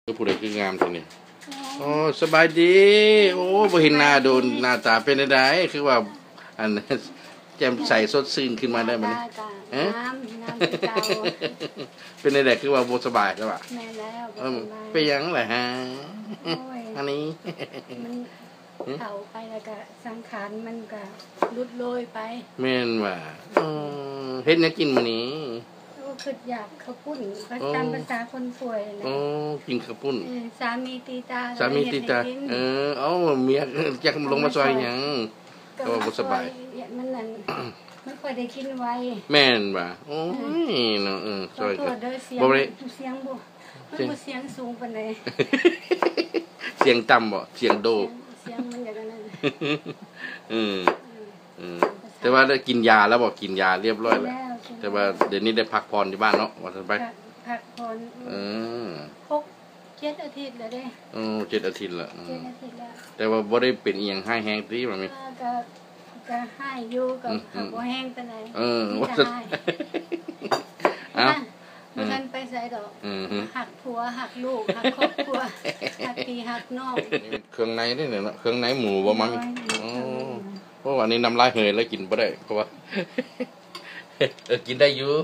ผู้ใดคืองามทีนี้โอ้สบายดีโอ้บ่เห็นหน้าโดนหน้าตาเป็นได้คือว่าอันแจ่มใสสดชื่นขึ้นมาได้มั้ยน้ำเจ้าเป็นได้คือว่าบ่สบายใช่ป่ะแม่แล้วเป็นหยังล่ะฮะอันนี้มันเข้าไปแล้วก็สังขารมันก็ลุดโรยไปแม่นว่าเฮ็ดหยังกินมื้อนี้คืออยากข้าวปุ้นตามภาษาคนป่วยนะกินข้าวปุ้นสามีตีตาเอาเมียจักลงมาซอยหยังก็บ่สบายมันนั่นไม่ค่อยได้กินไว้แม่นว่าโอ้ยเนาะซอยก็บ่ได้เสียงบ่มันบ่เสียงสูงปานใดเสียงต่ำบ่เสียงโดเสียงมันอย่างนั้นแต่ว่าได้กินยาแล้วบ่กินยาเรียบร้อยแล้วแต่ว่าเดี๋ยวนี้ได้พักผ่อนที่บ้านเนาะว่าซั่นไปพักผ่อน7 อาทิตย์แล้วเด้ 7 อาทิตย์แล้วแต่ว่าบ่ได้เป็นอีหยังหายแฮงติว่ามั้ยก็หายอยู่ก็บ่แห้งปานใดว่าซั่นมันไปไสดอกหักผัวหักลูกหักครอบครัวหักพี่หักน้องเครื่องในนี่เนาะเครื่องในหมูบ่มั้งเพราะว่านี่น้ำลายเหยแล้วกินบ่ได้เพราะว่ากินได้อยู่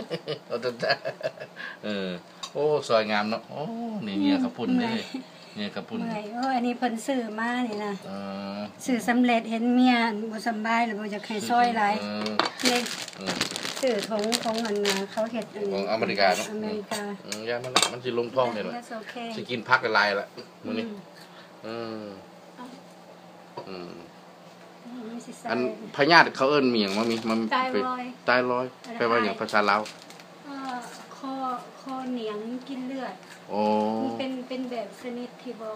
โอ้ซอยงามเนาะโอ้นี่เนี่ยข้าวปุ้นเด้เนี่ยข้าวปุ้นอันนี้เพิ่นซื้อมานี่นะซื้อสำเร็จเห็นเมียบ่สบายแล้วบ่อยากให้ซอยหลายนี่ซื้อของอันเขาเฮ็ดของอเมริกาเนาะอเมริกาย่ามันสิลงท้องนี่ล่ะสิกินผักละลายละมื้อนี้อันพญาติเขาเอิ้นเมียงว่ามีมันตายลอยแปลว่าหยังภาษาลาวคอเหนียงกินเลือดมันเป็นแบบชนิดที่บ่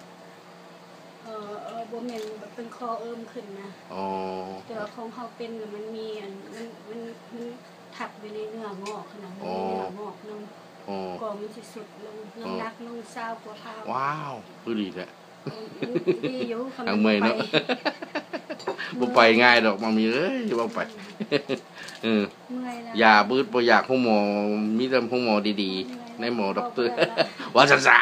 แม่นเป็นคอเอิ่มขึ้นนะแต่ว่าของเฮาเป็นมันมีอันมันทับอยู่ในเนื้องอกขนาดนี้เนื้องอกนำก็มันสิสุดลงน้ำหนักลง20 กว่าpound ว้าวคือดีแท้ดีอยู่คำเมื่อยเนาะบ่ไปง่ายดอกมามีเอ้ยบ่ไปอย่าบืดบ่อยากห้องหมอมีแต่ห้องหมอดีๆในหมอด็อกเตอร์ว่าซั่นซะ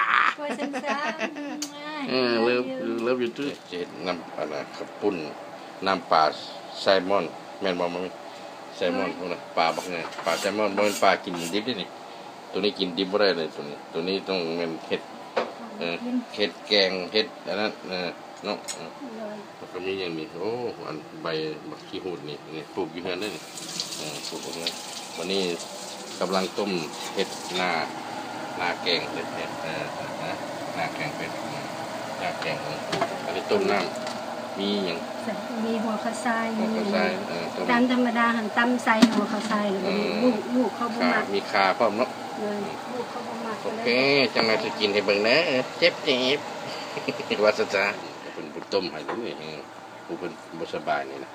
เลิฟอยู่ตื้อเจ็ดน้ำอะไรข้าวปุ้นน้ำปลาไซมอนแม่นบ่มีไซมอนพวกนั้นปลาบักไงปลาไซมอนบ่แม่นปลากินดิบนี่ตัวนี้กินดิบบ่ได้เลยตัวนี้ต้องแม่นเฮ็ดแกงเฮ็ดอันนั้นเนาะก็มีอย่างนี้โอ้อันใบบักขี้หูดนี่ปลูกอยู่เฮือนได้นี่ปลูกเอาไว้วันนี้กำลังต้มเฮ็ดหน้าแกงเฮ็ดหน้าแกงเป็ดหน้าแกงอันนี้ต้มน้ำมีหยังมีหัวข้าวไส้ตามธรรมดาหั่นตำใส่หัวข้าวไส้ลูกเขาบ่มักมีขาพร้อมเนาะลูกเขาบ่มักโอเคจังได๋สิกินให้เบิ่งนะเจ็บว่าซะจ้ะเพิ่นต้มให้ด้วยผู้เพิ่นบ่สบายนี่นะ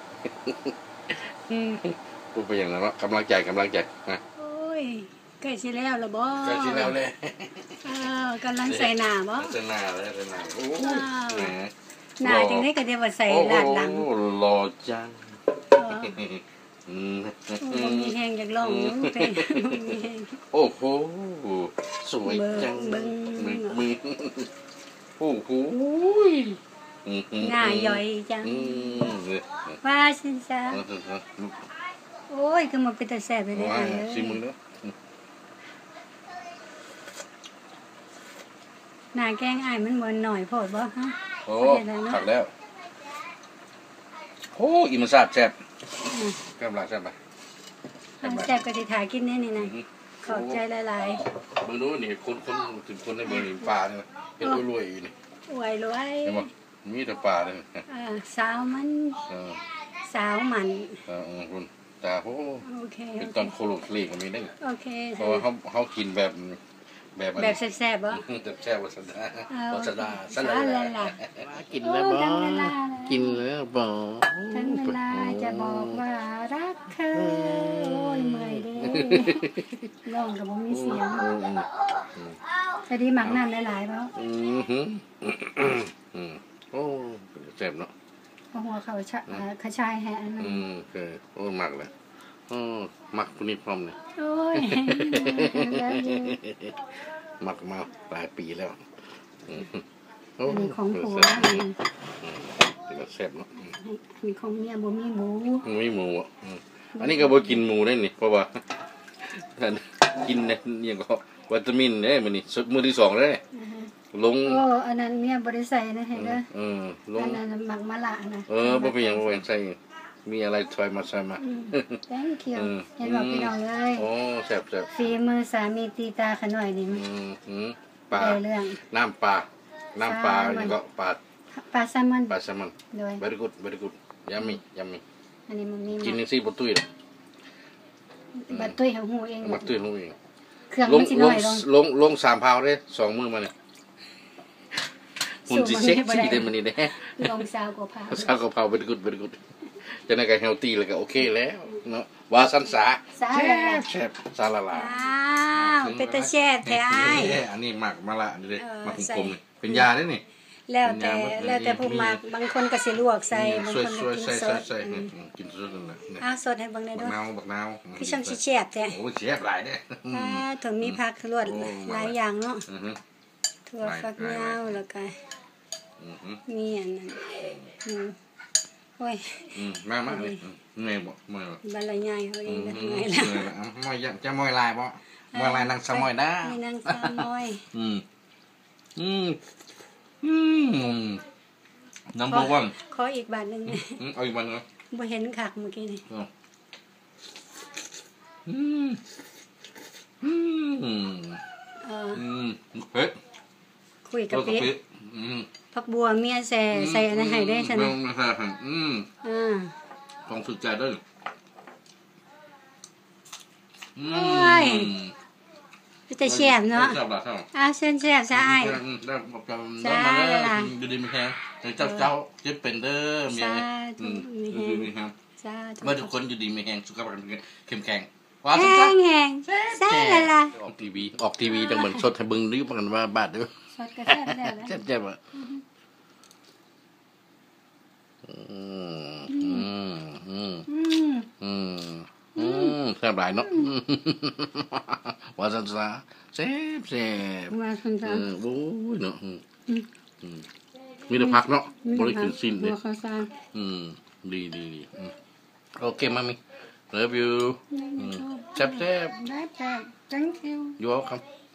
ผู้เป็นหยังเนาะกำลังใจนะโอ้ยใกล้สิแล้วล่ะบ่ใกล้สิแล้วแหละกำลังใส่หน้าบ่ใส่หน้าโอ้หน้าจังได๋ก็ได้ว่าใส่ลาดหลังโอ้หล่อจังมีแฮงอยากลองอยู่เพลงมีแฮงโอ้โหสวยจังมึงโอ้โหหน้าย่อยจังว่าซั่นซะโอ้ยคือมันเป็นตาแซ่บไปเลยสิมึงเด้อหน้าแกงอ้ายมันบ่น้อยโพดบ่ฮะโอ้ขัดแล้วโอ้อีมันแซ่บกำลังแซ่บป่ะแซ่บก็สิถ่ายกินแน่นี่นะขอบใจหลายๆมึงรู้นี่คนถึงคนในเมืองนี่ปลาเนี่ยเฮ็ดรวยอยู่นี่รวยเห็นบ่มีแต่ปลาเลยสาวมันคุณตาโหเป็นตอนโคโลคลีก็มีได้โอเคเพราะว่าเขากินแบบแซ่บๆบ่แซ่บวัสดาสั่นล่ะกินแล้วบ่ถึงเวลาจะบอกว่ารักเธอโอ้ยเมื่อยเด้ร้องก็บ่มีเสียงแต่ดีมักน้ำหลายๆบ่โอ้แซ่บเนาะหัวเขาขชายแฮะนั่นโอ้มักเลยมักผู้นี้พร้อมเลยโอ้ยมักมาหลายปีแล้วโอ้อันนี้ของผัวแซ่บเนาะมีของเมียบ่มีหมูไม่หมูอ่ะอันนี้ก็บ่กินหมูได้นี่เพราะว่ากินเนี่ยก็วิตามินเนี่ยมันนี่มื้อที่2ได้ลงโอ้อันนั้นเมียบ่ได้ใส่นะเห็นเด้อลงอันนั้นหมักมะละนะบ่เป็นหยังบ่เป็นใส่มีอะไรถอยมาใส่มา thank you เห็นบอกพี่น้องเลยโอ้แซ่บฝีมือสามีตีตาขน่อยนี่มันปลาได้เรื่องน้ำปลานี่ก็ปลาปลาแซลมอนแซลมอนโดย very good yummy อันนี้มันมีกินจังซี่บ่ตุ้ยดอกบัดตุ้ยของหูเองบ่ตุ้ยลงเองเครื่องมันสิน้อยลง 3 พาวเด้2มื้อมาเนี่ยหุ่นสิเซ็กซี่ได้มื้อนี้เด้ลงซาวกว่าพาซาวกะเพรา very good จังได๋ก็เฮลตี้แล้วก็โอเคแล้วเนาะว่าสันสาซาละแซ่บซาละลาอ้าวเป็นตาแซ่บแท้อ้ายอันนี้หมักมะละนี่เด้หมักกลมๆนี่เป็นยาเด้นี่แล้วแต่ผู้มักบางคนก็สิลวกใส่บางช่วยคนก็กินสดใส่กินสดนั่นแหละอ้าวสดให้เบิ่งได้บัด้กวยนาวคือช่างสิแซ่บแท้โอ้ยแซ่บหลายเด้ถึงมีผักลวดหลายอย่างเนาะอือฮึถั่วฝักยาวแล้วก็อือฮึมีอันนั้นโอ้ยมานี่เมื่อยบ่เมื่อยบ่บรรยายเขาเองนะเมื่ไงอยล่ะมอยจะมอยลายบ่มอยลายนางสมอยด้ามีนางสาวน้อย number 1 ขออีกบาทหนึงเอาอีกวันนึงบ่เห็นคักเมื่อกี้นี่เฮ้ยคุยกับพี่ผักบัวเมียใส่อันนั้นให้ได้ใช่ไหมต้องฝึกใจด้วยจะแซ่บเนาะเส้นแซ่บซะอ้ายได้บอกกันได้มาแล้วอยู่ดีมีแฮงเจ้าเจ็บเป็นเด้อเมียอยู่ดีมีแฮงเมื่อทุกคนอยู่ดีมีแฮงสุขภาพเข้มแข็งว้าวสุดยอดแห้งใช่ละล่ะออกทีวีจังเหมือนสดให้เบิ่งนึกกันว่าบาดเด้อสดก็แซ่บแล้วเจ็บอ่ะแซ่บหลายเนาะว่าซั่นซะแซ่บว่าซั่นซะโอ้ยเนาะมีแต่ผักเนาะบ่ได้กินสิ้นบัเด้วข้าวสารดีโอเคมามิ love you แซ่บได้แซ่บ thank you you welcome